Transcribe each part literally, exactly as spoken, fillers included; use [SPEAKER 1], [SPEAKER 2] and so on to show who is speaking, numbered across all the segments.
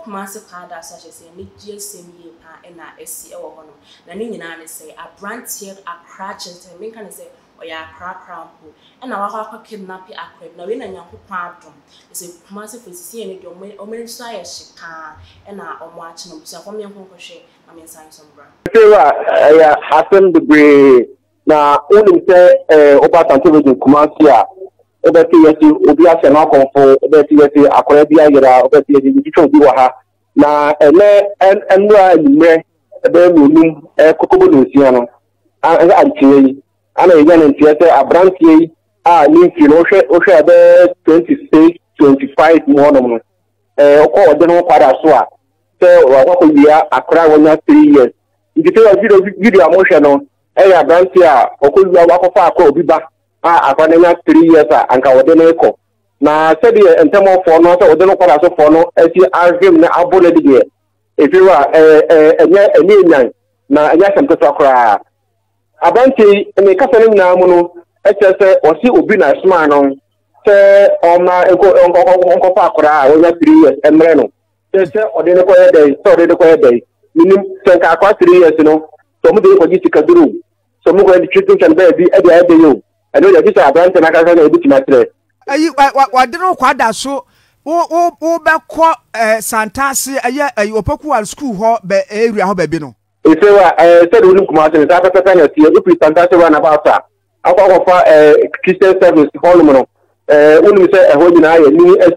[SPEAKER 1] Kumasi-Kwadaso such as a mid-year same year and a S C O honor. The Nina say a brand here a crutches and make can say, or ya crack crampo, and our hawk kidnap a crib. Now in a young pardon. It's a Kumasi for seeing it, or many sire she can, and I am watching them. So for me, I'm going to share. I mean, sign some brand.
[SPEAKER 2] I happened to be now only say, about until Kumasi. Obeti yesi obi ase na konfo obeti yesi akore bia yira obeti yesi bicho bi wa ha na ene enwa nimre ebe nunum e kokobo no sia no an antie yi ana ye na ntie se abrantie yi a ni fi no hwe o hwe ebe twenty-six twenty-five mo no no eh okọ ode no kwada so a se wa kwako bia akora wonya three years ndite wa video video mo hwe no e ya abrantie a okọ bia wa kofa akọ obi ba ah akwananya three years anka wode no eko na said the entemo for no so wode no kwara so for no eti azim na abole de de efiwa eh eh enye enye nyan na enya semto akora abanti me kasa ni na mu no etese osi obi na sma no se oma eko onko fa akora wonya three years emre no se se ode no koye dey so ode no koye dey minim se ka akwa three years no so mu de ko ji sikaduru so mu ko di treatment and be e dey e dey yo I know that this is a brand and I can't say it's not true.
[SPEAKER 3] What didn't Kwadaso? Oh, oh, back qua Santasi, a year, a Opoku school hall, be area of Babino.
[SPEAKER 2] If you are a said, we look at the type of penalty, if we Santasi run about that, I offer a Christian service, Holloman. When we say a whole night, me as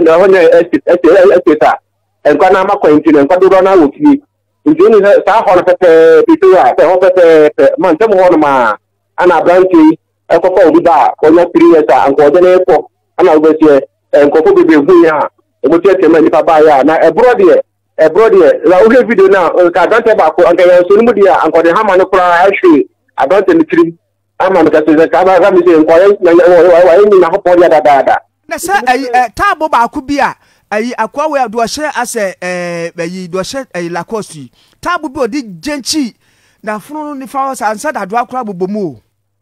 [SPEAKER 2] the estate, and Kanama Quentin and Padurana with me. In June, Sahon Pepe, Pitua, Pepe, Montem Honoma, and a brandy. Eko ko biba onya three years and ko de eko ana obese enko ko bebe hu ya ebo tete ma nipa ba ya na ebro de ebro de la o video na ka dante ba ko anka ya so ni mu dia anko de hama no kura ahwe adante ni trim ama no ka se ka ba ga mi se enko ya wa ni na hopo ya da da
[SPEAKER 3] na se eh tabo ba ku bia ayi akwa we do hye ase eh ayi do hye ayi lacoste tabo bi odi genchi na funu ni fa ansa da do akura bobomu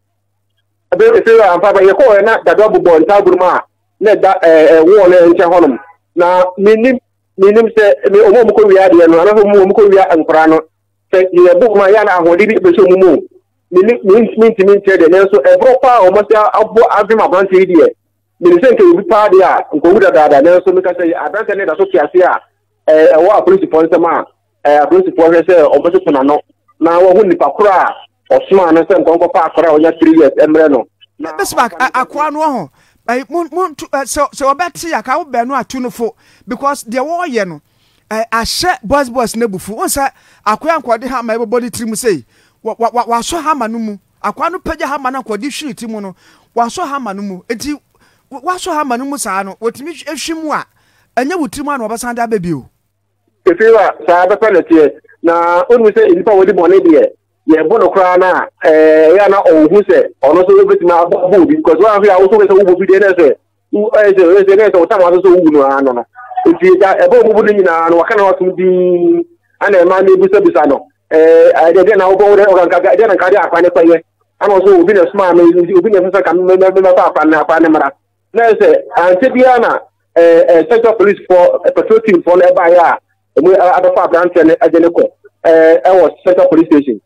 [SPEAKER 2] abe se am papa ye ko na da do bo nta buruma na da eh wo na nche honum na minim minim se me omo mo ko wi ade no na mo mo ko wi ankora no se ye bu ma ya na ahodi bi be so mu mu minim minim minim de na so e bro pa o mo se abo avim abranti de minim se nke bi pa de a nko wu da da na so me ka se abranti ne da so kiase a eh wo a principal se ma eh principal se o mo se na no na wo hu nipa kura Osman na sem konko pa akora onya three years emre no
[SPEAKER 3] na besback akwa no ho ai mon so so obeti aka wo be no atunufo because the war ye no a she boss boss na bufu won sa akwa ankode ha ma body trim sei wa so ha ma no mu akwa no pagya ha ma na ankode hwiri ti mu no wa so ha ma no mu enti wa so ha ma no mu sa no otimi ehwimu a anya wutimu an obasan da babio
[SPEAKER 2] efiwa sa ba penalty na onu se ilipa wodi bone de ye bono kra na eh ya na ohu se ono so beti na abu because one here also se ubu bi de na se u eh se se ne so ta ma so ubu no ano no nti ja e bo ubu ni na no waka na watum di ana ma na bisa bisa no eh de de na ubu de o kan ga de na ka de akwa ne kwaye ana so ubi na sma me ubi na fisa ka me me me fa akwa na akwa ne mara na se ante bia na eh sector police for patrol team for na ba ya mu abafa branch ne ajene ko eh e was sector police station.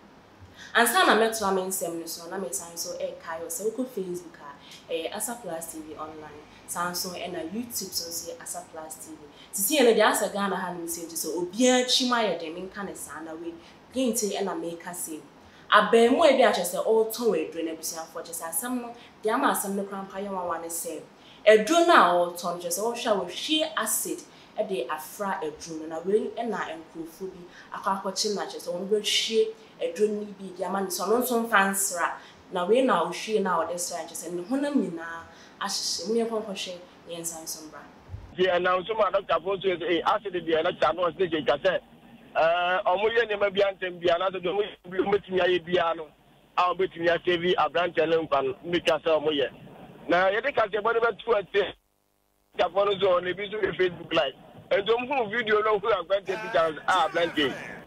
[SPEAKER 1] And some are met to a seminar, so I'm a sign so a Kyle, so could Facebook, a Asa Plus T V online, Samsung and a YouTube, so say Asa Plus T V. To see any Asa Ghana hand messages, so Obia Chimaya, the main kind of sound away, Gainty and a make her say. I bear more as the old Tory drain episode for just as some, the Ama some the crown pie one is say. A drone now or ton just all shall with sheer acid. A day afra a drone and a ring and I am cool phobia, a carpachin matches on good sheer. A drone be diamond so non some fancy now we now she now this ranches and honamina as me upon pushing the ensign some brand.
[SPEAKER 4] Yeah, now some doctor for a acid the electric was the cassette. Uh, Omoya never be antem be another meeting a piano. I'll bet me a T V, a branch and make us all moya. Now, you think I say whatever two at the Capono on the Facebook live. And don't move video no who are going to be down ah blanket.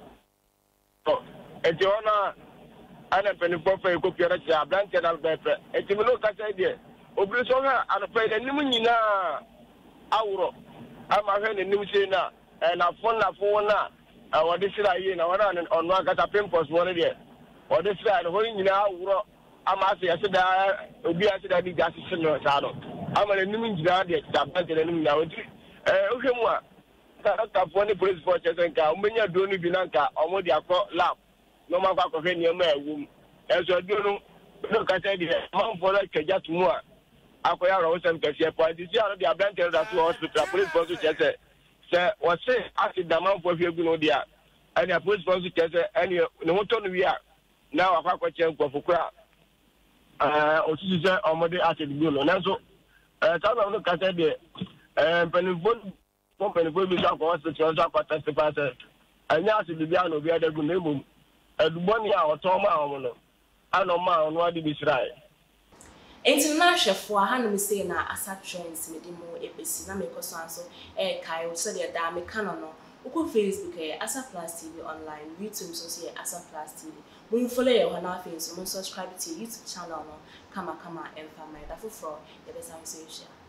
[SPEAKER 4] And Joanna, and a penny profile copy of a blank and Alberta. And you look at idea. Obrisona and a play a Nimina Auro. I'm a hand in New Sena. and a phone na phone na what this is I na wana on one kata pimples one there or this side holding nyina wuro amase yase da obi ase da di gasi sino sa no amane nim nyina de tabante na nim na odi eh ohwemu a ta phone police force nka omenya do no bi na nka omo de akọ lab no ma kwa kohwe niam awum eso do no no kata di man for like just mu a akoya ro sem kase point di aro de abante da so hospital police force chese se o se acid da man for fiegu no dia ani police force chese ani no moto no wi a na wa kwa che nkofo kura eh osisi se omode acid go no nanso eh ta no kata di eh penifon company boy bi sa ko hospital so ko testify se anya acid bi an obi adagu na emum eduboni a oto ma awon no ano ma ono adi bi srai
[SPEAKER 1] international ha no me say na asa trends me di mo ebesi na me ko so anso e kai so de da me kan no uko Facebook e asa plus T V online YouTube so say asa plus T V mun follow ye ho na face mun subscribe to YouTube channel no kama kama emfa my da foforo e be san so share